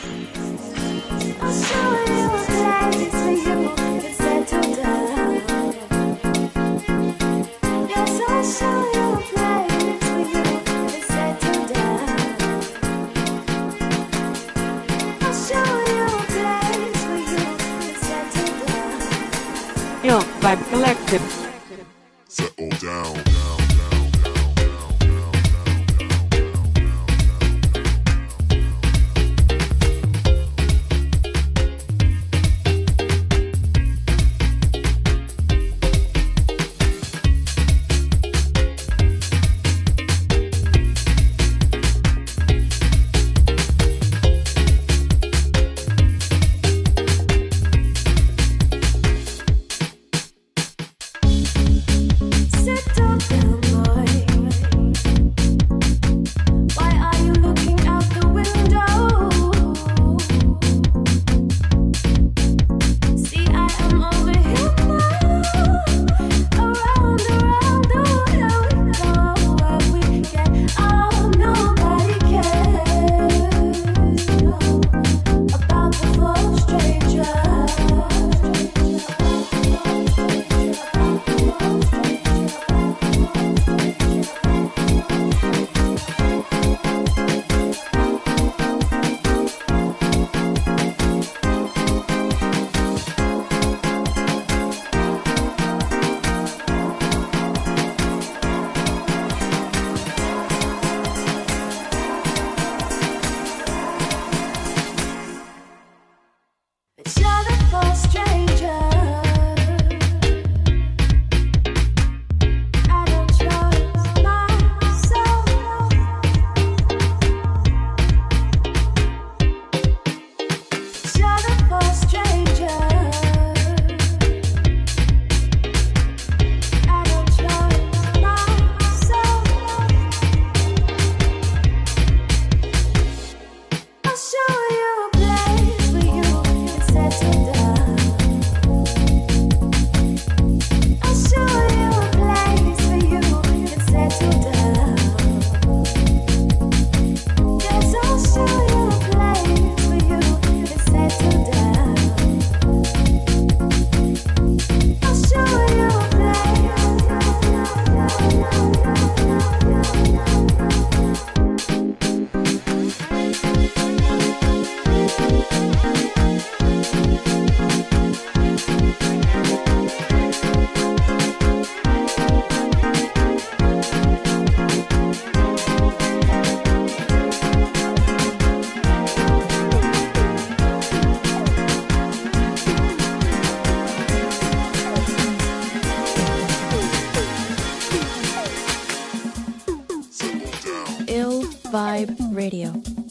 I'll show you a place where you can settle down. Yes, I'll show you a place where you can settle down. I'll show you a place where you can settle down. Ill Vibe Collective. Settle down. Settle down, boy. Why are you looking out the window? See, I am over here now. Around the where we go, where we get. Oh, nobody cares about the full stranger. But you're the first stranger. I don't trust myself. You're the first stranger. I don't trust myself. I'll show you a place where you can settle down. I'll show you a place where you can settle down. Yes, I'll show you a place where you can settle down. I'll show you a Ill Vibe Radio.